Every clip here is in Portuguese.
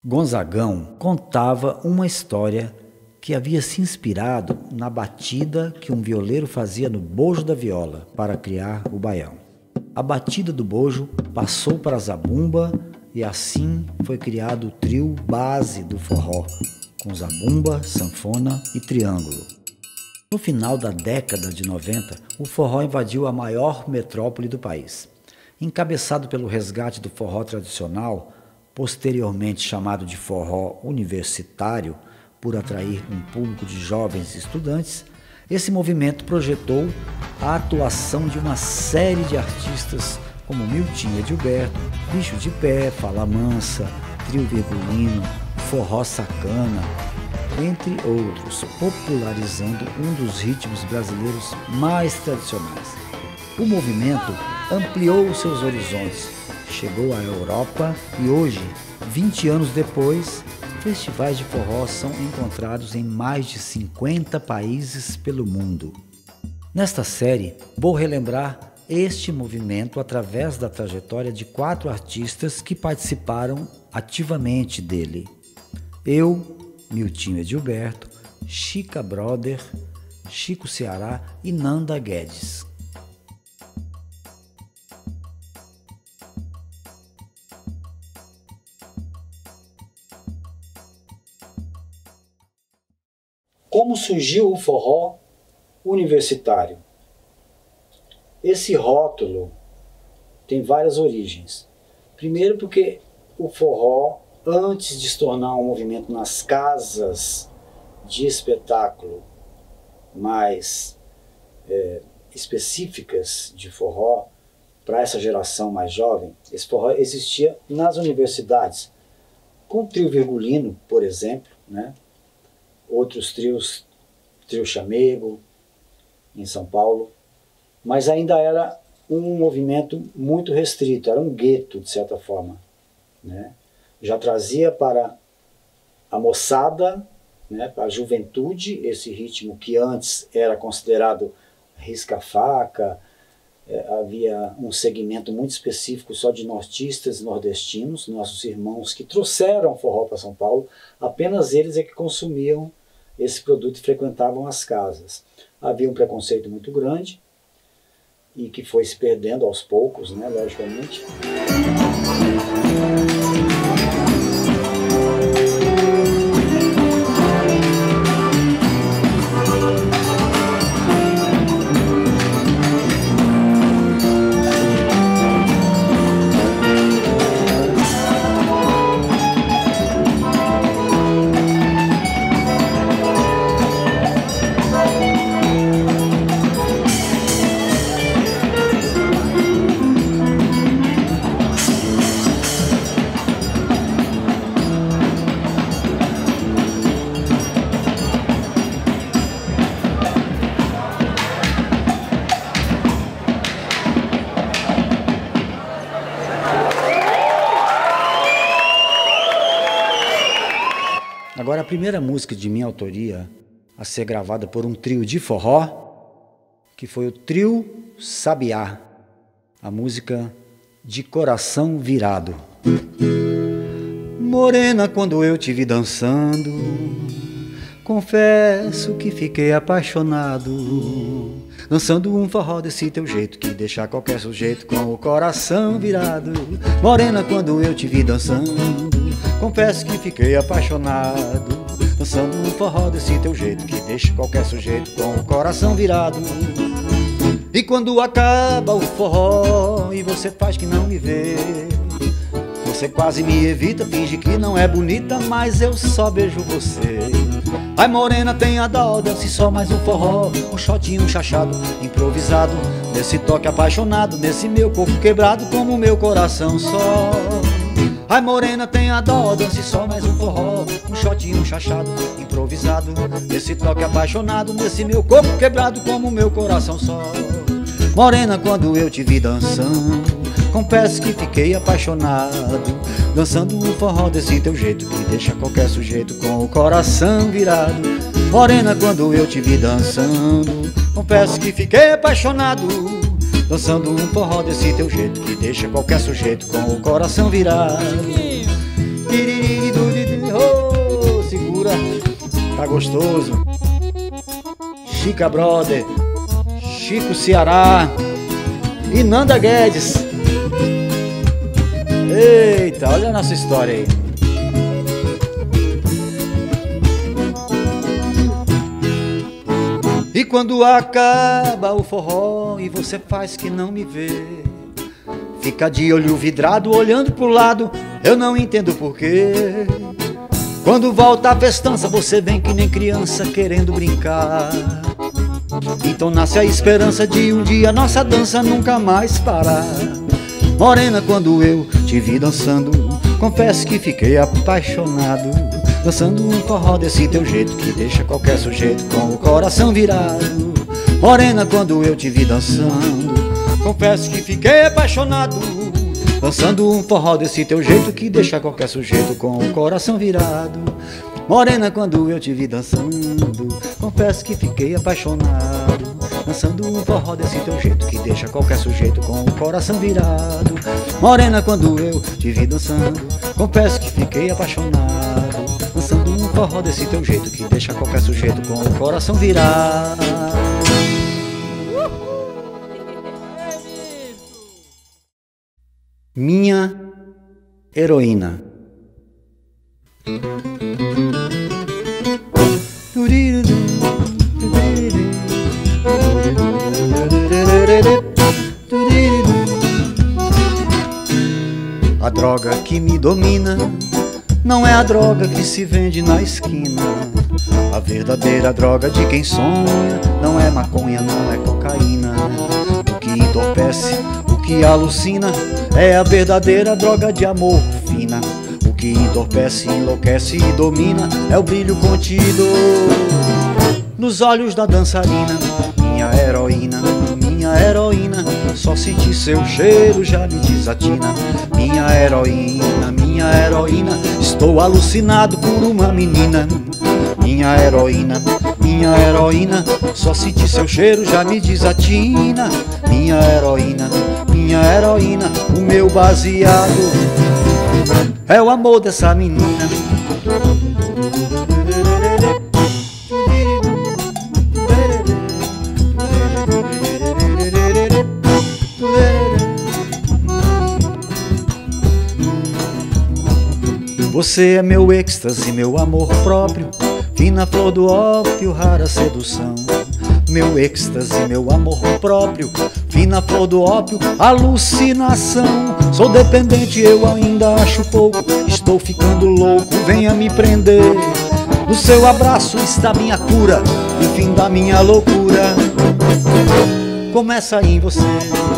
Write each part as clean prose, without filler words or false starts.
Gonzagão contava uma história que havia se inspirado na batida que um violeiro fazia no bojo da viola para criar o baião. A batida do bojo passou para a zabumba e assim foi criado o trio base do forró, com zabumba, sanfona e triângulo. No final da década de 90, o forró invadiu a maior metrópole do país. Encabeçado pelo resgate do forró tradicional, posteriormente chamado de forró universitário, por atrair um público de jovens estudantes, esse movimento projetou a atuação de uma série de artistas como Miltinho Edilberto, Bicho de Pé, Fala Mansa, Trio Virgulino, Forró Sacana, entre outros, popularizando um dos ritmos brasileiros mais tradicionais. O movimento ampliou seus horizontes, chegou à Europa e hoje, 20 anos depois, festivais de forró são encontrados em mais de 50 países pelo mundo. Nesta série, vou relembrar este movimento através da trajetória de 4 artistas que participaram ativamente dele. Eu, Miltinho Edilberto, Chica Brother, Chico Ceará e Nanda Guedes. Como surgiu o forró universitário? Esse rótulo tem várias origens. Primeiro porque o forró, antes de se tornar um movimento nas casas de espetáculo mais específicas de forró, para essa geração mais jovem, esse forró existia nas universidades, com o trio Virgulino, por exemplo, né? Outros trios, trio Chamego, em São Paulo, mas ainda era um movimento muito restrito, era um gueto, de certa forma, né? Já trazia para a moçada, né, para a juventude, esse ritmo que antes era considerado risca-faca, havia um segmento muito específico só de nortistas e nordestinos, nossos irmãos que trouxeram forró para São Paulo, apenas eles é que consumiam esse produto e frequentavam as casas. Havia um preconceito muito grande e que foi se perdendo aos poucos, né, logicamente. Agora, a primeira música de minha autoria a ser gravada por um trio de forró, que foi o Trio Sabiá, a música De Coração Virado. Morena, quando eu te vi dançando, confesso que fiquei apaixonado, dançando um forró desse teu jeito, que deixa qualquer sujeito com o coração virado. Morena, quando eu te vi dançando, confesso que fiquei apaixonado, dançando um forró desse teu jeito, que deixa qualquer sujeito com o coração virado. E quando acaba o forró e você faz que não me vê, você quase me evita, finge que não é bonita, mas eu só beijo você. Ai morena, tenha dó, dance só mais um forró, um shotinho, um chachado, improvisado, nesse toque apaixonado, nesse meu corpo quebrado, como o meu coração só. Ai morena, tenha dó, dance só mais um forró, um shotinho, um chachado, improvisado, nesse toque apaixonado, nesse meu corpo quebrado, como o meu coração só. Morena, quando eu te vi dançando, confesso que fiquei apaixonado, dançando um forró desse teu jeito, que deixa qualquer sujeito com o coração virado. Morena, quando eu te vi dançando, confesso que fiquei apaixonado, dançando um forró desse teu jeito, que deixa qualquer sujeito com o coração virado. gostoso. Chica Brother, Chico Ceará e Nanda Guedes. Eita, olha a nossa história aí. E quando acaba o forró e você faz que não me vê, fica de olho vidrado olhando pro lado, eu não entendo porquê. Quando volta a festança você vem que nem criança querendo brincar. Então nasce a esperança de um dia nossa dança nunca mais parar. Morena, quando eu te vi dançando, confesso que fiquei apaixonado. Dançando um forró desse teu jeito que deixa qualquer sujeito com o coração virado. Morena, quando eu te vi dançando, confesso que fiquei apaixonado. Dançando um forró desse teu jeito que deixa qualquer sujeito com o coração virado. Morena, quando eu te vi dançando, confesso que fiquei apaixonado. Dançando um forró desse teu jeito que deixa qualquer sujeito com o coração virado. Morena, quando eu te vi dançando, confesso que fiquei apaixonado. Dançando um forró desse teu jeito que deixa qualquer sujeito com o coração virado. Minha heroína. A droga que me domina não é a droga que se vende na esquina. A verdadeira droga de quem sonha não é maconha, não é cocaína. O que entorpece, o que alucina é a verdadeira droga de amor fina. O que entorpece, enlouquece e domina é o brilho contido nos olhos da dançarina. Minha heroína, minha heroína, só sentir seu cheiro já me desatina. Minha heroína, estou alucinado por uma menina. Minha heroína, só sentir seu cheiro já me desatina. Minha heroína, o meu baseado é o amor dessa menina. Você é meu êxtase, meu amor próprio, fina flor do ópio, rara sedução. Meu êxtase, meu amor próprio, fina flor do ópio, alucinação. Sou dependente, eu ainda acho pouco, estou ficando louco, venha me prender. No seu abraço está minha cura, o fim da minha loucura começa em você.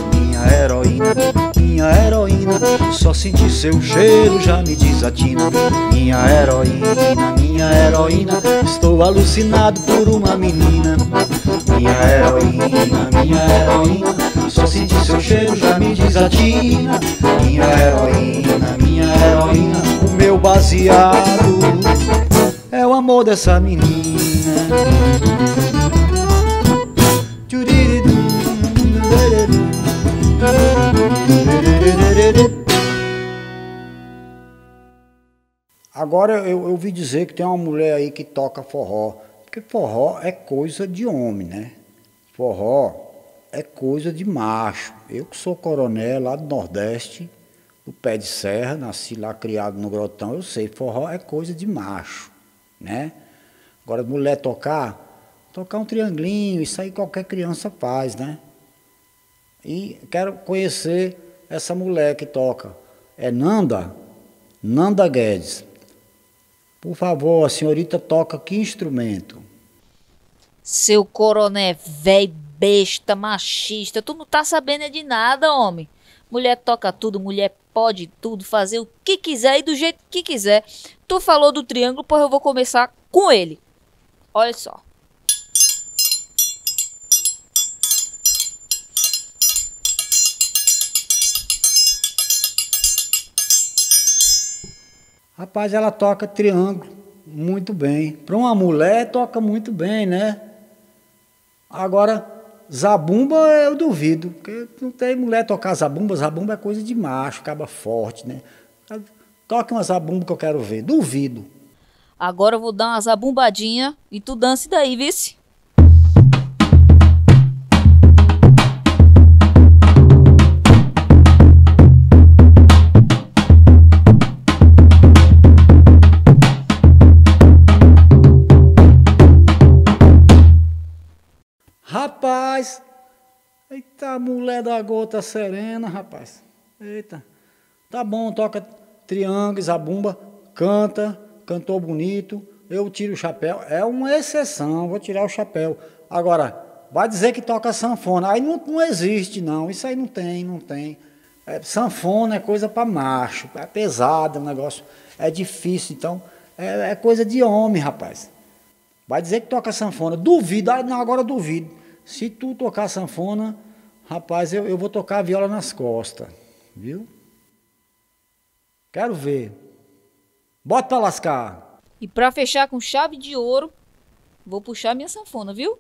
Minha heroína, só sentir seu cheiro já me desatina. Minha heroína, estou alucinado por uma menina. Minha heroína, só sentir seu cheiro já me desatina. Minha heroína, o meu baseado é o amor dessa menina. Agora eu ouvi dizer que tem uma mulher aí que toca forró, porque forró é coisa de homem, né? Forró é coisa de macho. Eu que sou coronel lá do Nordeste, do Pé de Serra, nasci lá, criado no Grotão, eu sei, forró é coisa de macho, né? Agora mulher tocar um triangulinho, isso aí qualquer criança faz, né? E quero conhecer essa mulher que toca, é Nanda Guedes. Por favor, a senhorita toca que instrumento? Seu coroné velho, besta, machista, tu não tá sabendo de nada, homem. Mulher toca tudo, mulher pode tudo, fazer o que quiser e do jeito que quiser. Tu falou do triângulo, pois eu vou começar com ele. Olha só. Rapaz, ela toca triângulo muito bem. Para uma mulher, toca muito bem, né? Agora, zabumba eu duvido, porque não tem mulher tocar zabumba. Zabumba é coisa de macho, acaba forte, né? Toca uma zabumba que eu quero ver, duvido. Agora eu vou dar umas abumbadinhas e tu dance daí, vice. Rapaz, eita, mulher da gota serena, rapaz. Eita, tá bom, toca triângulo, zabumba, cantou bonito, eu tiro o chapéu. É uma exceção, vou tirar o chapéu. Agora, vai dizer que toca sanfona, aí não existe não, isso aí não tem. Sanfona é coisa para macho, é pesado, é um negócio, é difícil, então é coisa de homem, rapaz. Vai dizer que toca sanfona, duvido, não, agora eu duvido. Se tu tocar sanfona, rapaz, eu vou tocar a viola nas costas, viu? Quero ver. Bota pra lascar. E pra fechar com chave de ouro, vou puxar minha sanfona, viu?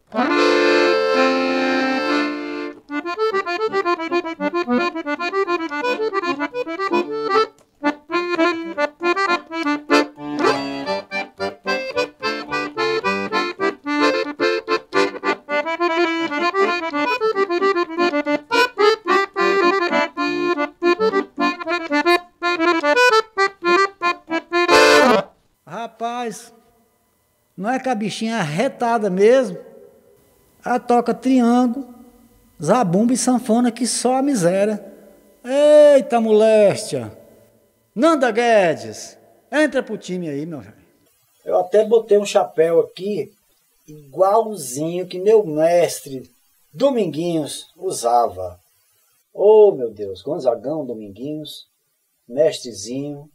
Rapaz, não é que a bichinha é arretada mesmo? Ela toca triângulo, zabumba e sanfona que só a miséria. Eita moléstia! Nanda Guedes, entra pro time aí, meu velho. Eu até botei um chapéu aqui, igualzinho que meu mestre Dominguinhos usava. Oh, meu Deus, Gonzagão Dominguinhos, mestrezinho,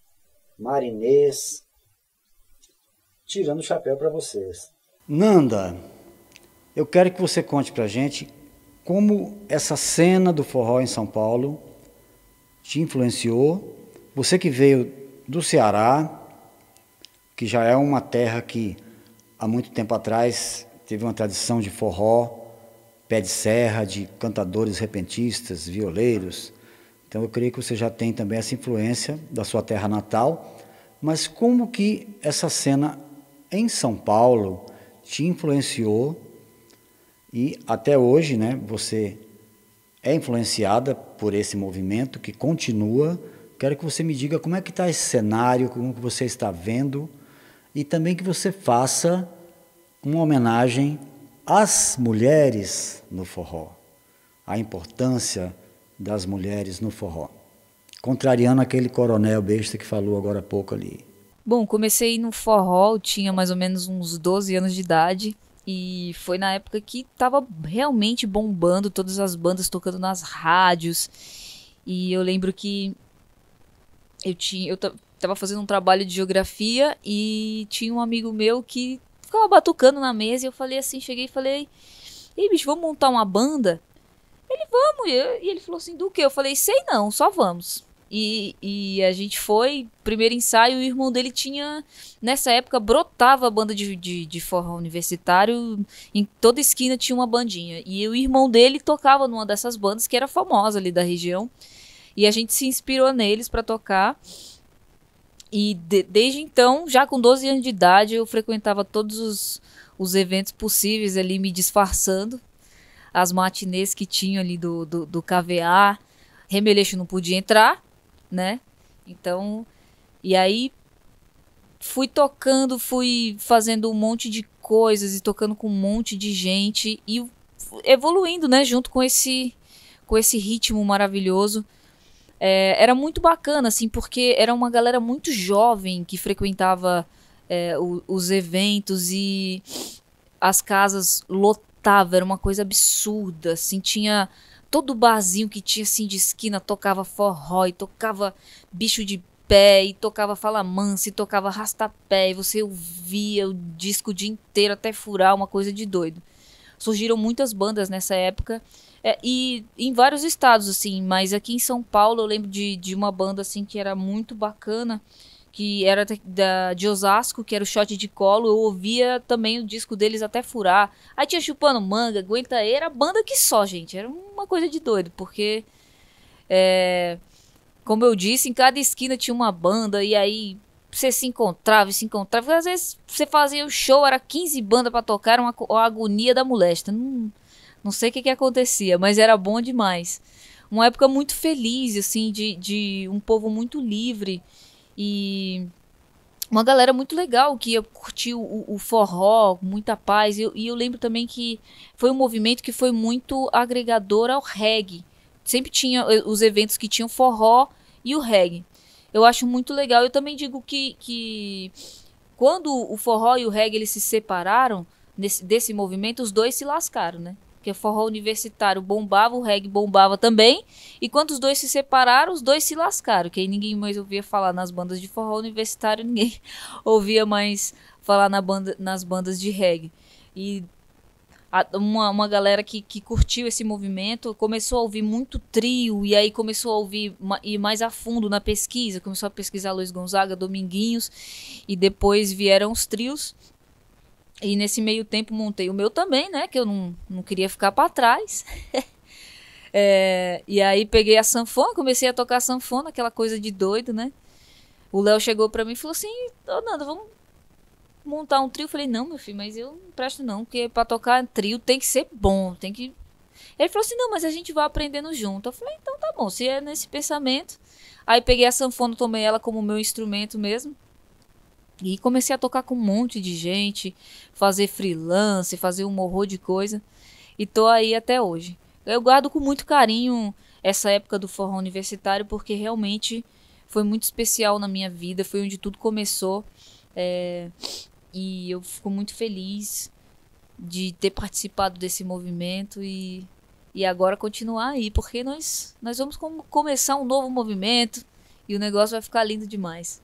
marinês, tirando o chapéu para vocês. Nanda, eu quero que você conte pra gente como essa cena do forró em São Paulo te influenciou. Você que veio do Ceará, que já é uma terra que há muito tempo atrás teve uma tradição de forró, pé de serra, de cantadores repentistas, violeiros. Então eu creio que você já tem também essa influência da sua terra natal. Mas como que essa cena em São Paulo te influenciou e até hoje, né, você é influenciada por esse movimento que continua? Quero que você me diga como é que está esse cenário, como que você está vendo e também que você faça uma homenagem às mulheres no forró, a importância das mulheres no forró, contrariando aquele coronel besta que falou agora há pouco ali. Bom, comecei no forró, eu tinha mais ou menos uns 12 anos de idade. E foi na época que tava realmente bombando, todas as bandas tocando nas rádios. E eu lembro que eu tava fazendo um trabalho de geografia e tinha um amigo meu que ficava batucando na mesa. E eu falei assim, cheguei e falei: ei, bicho, vamos montar uma banda? Ele, vamos. E ele falou assim, do quê? Eu falei, sei não, só vamos. E a gente foi, primeiro ensaio, o irmão dele tinha, nessa época, brotava a banda de forró universitário, em toda esquina tinha uma bandinha. E o irmão dele tocava numa dessas bandas que era famosa ali da região. E a gente se inspirou neles para tocar. E desde então, já com 12 anos de idade, eu frequentava todos os eventos possíveis ali, me disfarçando. As matinês que tinham ali do KVA. Remeleixo não podia entrar, né? Então, e aí fui tocando, fui fazendo um monte de coisas e tocando com um monte de gente e evoluindo, né? Junto com esse ritmo maravilhoso. Era muito bacana, assim, porque era uma galera muito jovem que frequentava os eventos e as casas lotavam, era uma coisa absurda, assim, tinha todo barzinho que tinha, assim, de esquina, tocava forró, e tocava bicho de pé, e tocava fala mansa, e tocava arrastapé, e você ouvia o disco o dia inteiro até furar, uma coisa de doido. Surgiram muitas bandas nessa época, e em vários estados, assim, mas aqui em São Paulo eu lembro de uma banda, assim, que era muito bacana, que era de Osasco, que era o Shot de Colo. Eu ouvia também o disco deles até furar. Aí tinha Chupando Manga, Aguenta Aí, era banda que só, gente, era uma coisa de doido, porque como eu disse, em cada esquina tinha uma banda, e aí você se encontrava e se encontrava. Porque às vezes você fazia o show, era 15 bandas pra tocar, uma agonia da molesta. Não sei o que acontecia, mas era bom demais. Uma época muito feliz, assim, de um povo muito livre e uma galera muito legal que ia curtir o forró, muita paz. E eu lembro também que foi um movimento que foi muito agregador ao reggae. Sempre tinha os eventos que tinham forró e o reggae. Eu acho muito legal. Eu também digo que quando o forró e o reggae eles se separaram desse movimento, os dois se lascaram, né? Porque o forró universitário bombava, o reggae bombava também. E quando os dois se separaram, os dois se lascaram. Que aí ninguém mais ouvia falar nas bandas de forró universitário, ninguém ouvia mais falar nas bandas de reggae. E uma galera que curtiu esse movimento começou a ouvir muito trio. E aí começou a ir mais a fundo na pesquisa. Começou a pesquisar Luiz Gonzaga, Dominguinhos. E depois vieram os trios. E nesse meio tempo montei o meu também, né? Que eu não queria ficar para trás. E aí peguei a sanfona, comecei a tocar sanfona, aquela coisa de doido, né? O Léo chegou para mim e falou assim: ô Nanda, vamos montar um trio? Eu falei: não, meu filho, mas eu não presto não, porque para tocar trio tem que ser bom, tem que... Ele falou assim: não, mas a gente vai aprendendo junto. Eu falei: então tá bom, se é nesse pensamento. Aí peguei a sanfona, tomei ela como meu instrumento mesmo. E comecei a tocar com um monte de gente, fazer freelance, fazer um horror de coisa. E tô aí até hoje. Eu guardo com muito carinho essa época do forró universitário, porque realmente foi muito especial na minha vida. Foi onde tudo começou. E eu fico muito feliz de ter participado desse movimento e agora continuar aí. Porque nós vamos começar um novo movimento e o negócio vai ficar lindo demais.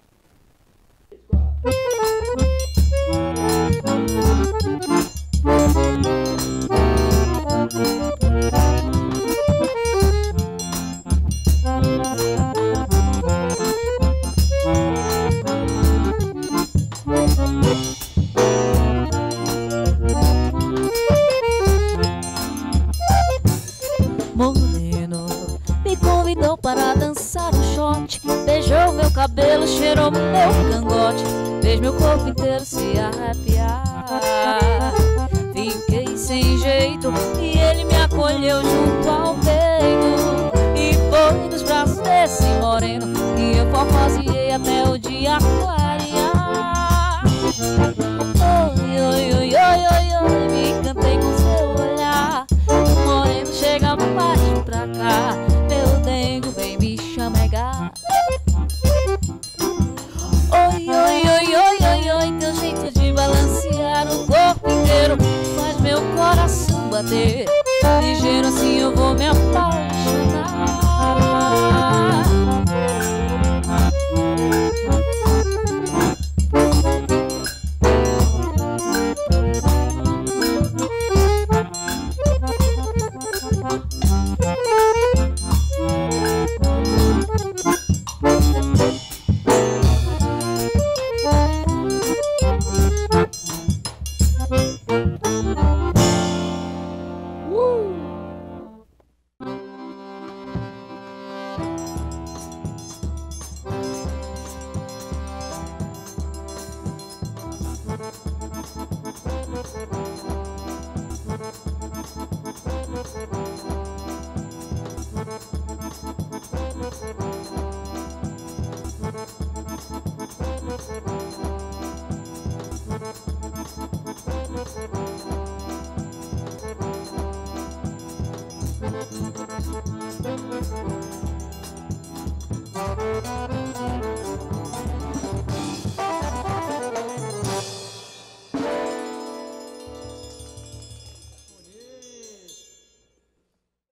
Moreno me convidou para dançar um shot, beijou meu cabelo, cheirou meu cangote, fez meu corpo inteiro se arrepiar. Fiquei sem jeito e ele me acolheu junto ao peito, e foi nos braços desse moreno que eu formoseei até o dia clarear. Oi, oi, oi, oi, oi, oi, me encantei com seu olhar. Moreno, chega mais pra cá, meu dengo vem me chamegar. Oi, oi, oi, oi, oi, oi, teu jeito de balancear o corpo inteiro faz meu coração bater. Ligeiro assim eu vou me apagar.